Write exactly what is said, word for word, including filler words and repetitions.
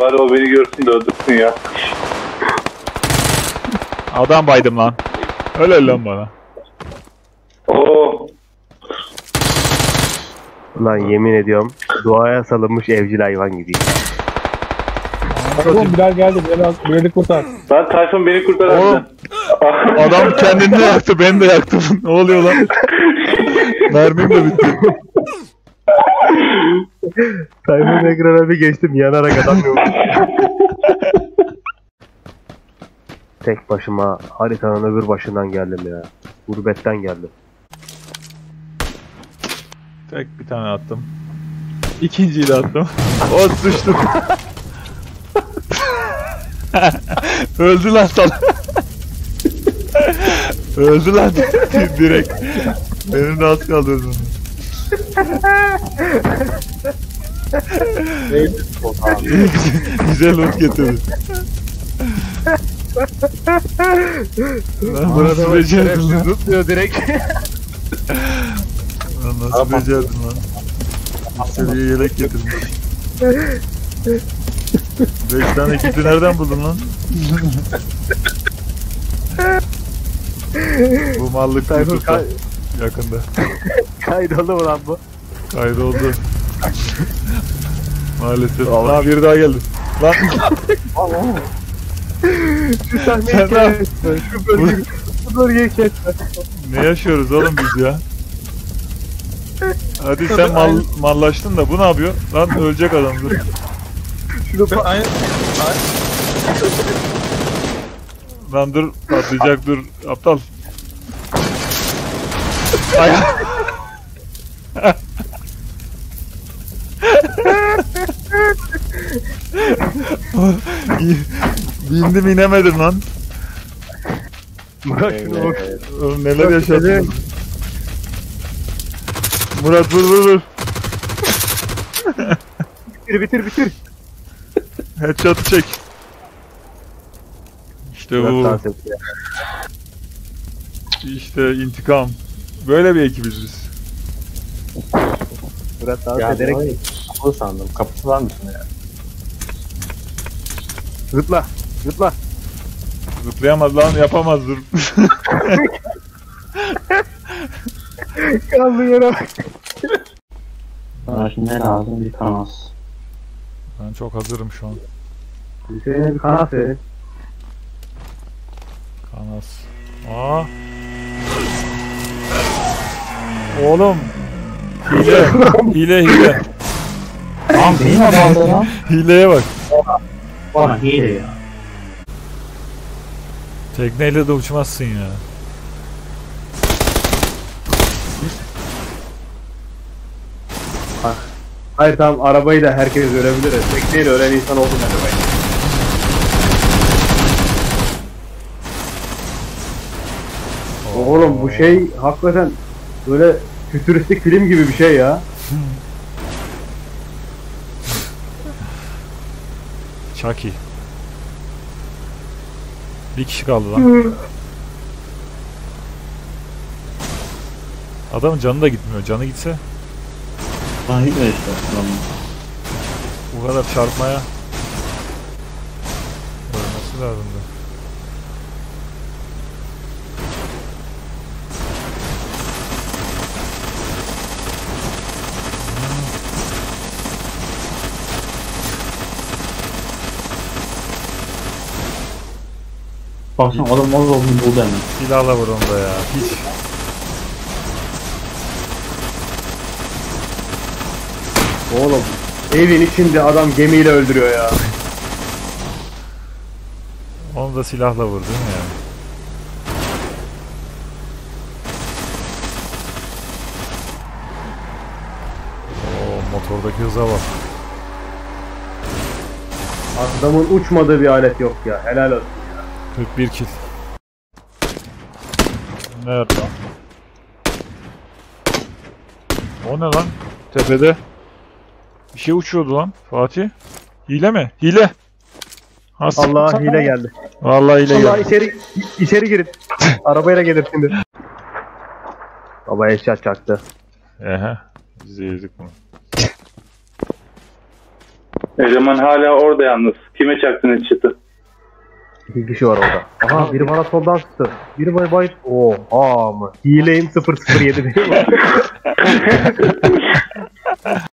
Bari o beni görsün de öldürsün ya. Adam baydım lan. Öyle lan bana. Oo. Lan yemin ediyorum duaya salınmış evcil hayvan gibi. Oğlum Bilal geldi. Bilal Bilal'i kurtar. Lan Tayfun beni kurtar Oğlum. abi. Adam kendini yaktı, beni de yaktım. Ne oluyor lan? Mermim de bitti. Tayfun ekrana bir geçtim yanarak adam yok. Tek başıma haritanın öbür başından geldim ya. Gurbetten geldim. Tek bir tane attım. İkinciyi de attım. O sıçtı. Öldü lan sana. Öldü lan direkt. Benim de az kaldı. Güzel loot getirdi. Lan nasıl becerdin lan? Tutmuyor direkt. Lan nasıl becerdin lan? Seviye yelek getirmiş. Beş tane kiti nereden buldun lan? Bu mallık Tayfun YouTube'da kay yakında. kaydoldu mu lan bu? Kaydoldu. Maalesef. Aa biri daha geldi. Lan Şu sahneyi Sen kesme. Şu bölgeyi, şu bölgeyi kesme. ne yaşıyoruz oğlum biz ya? Hadi sen mal, mallaştın da bu ne yapıyor? Lan ölecek adam dur. Şunu pa- Aynen. Lan dur patlayacak dur aptal. Ay. Bindim inemedim lan. Bak şunu bak. Oğlum neler yaşadın? Murat vur vur vur. Bitir bitir bitir. Headshot çek. İşte bu. İşte intikam. Böyle bir ekibiz biz. Murat dans Ya ederek kapı sandım. Kapısı var mısın ya? zıpla. Zıpla. Zıplayamaz lan yapamaz dur. Kaldı yere bak. Bana şimdi ne lazım? Bir kanos. Ben çok hazırım şu an. Senin bir kanat verin. Kanas. Aa. Oğlum. Hile. Hile hile. Lan benim adamda lan. Hileye bak. Bana hile ya. Tekneyle de uçmazsın ya. Hayır tamam arabayı da herkes ölebilir. Tekneyle ölen insan oldu arabayı. Oğlum bu şey hakikaten böyle fütüristik film gibi bir şey ya. Chucky. Bir kişi kaldı lan. Adamın canı da gitmiyor. Canı gitse Bana hile işte. bu kadar çarpmaya ölmesi lazımdı. Baksana adam orada olduğunu buldu hemen. Silahla vur onu da ya. Hiç. Oğlum evin içinde adam gemiyle öldürüyor ya. Onu da silahla vur değil mi ya? Oo, motordaki hıza bak. Adamın uçmadığı bir alet yok ya. Helal olsun. kırk bir kill. Nerede lan? O ne lan? Tepede. Bir şey uçuyordu lan Fatih. Hile mi? Hile. Has. Allah hile geldi. Vallahi hile Allah geldi. içeri içeri girin. Arabayla gelir şimdi. Baba eşya çaktı. Ehe. Biz de yedik bunu. Eleman hala orada yalnız. Kime çaktın headshot'ı? İki kişi var orada. Aha biri bana soldan sıktı. Biri bay bay. Oha mı? Hileyim sıfır sıfır yedi benim.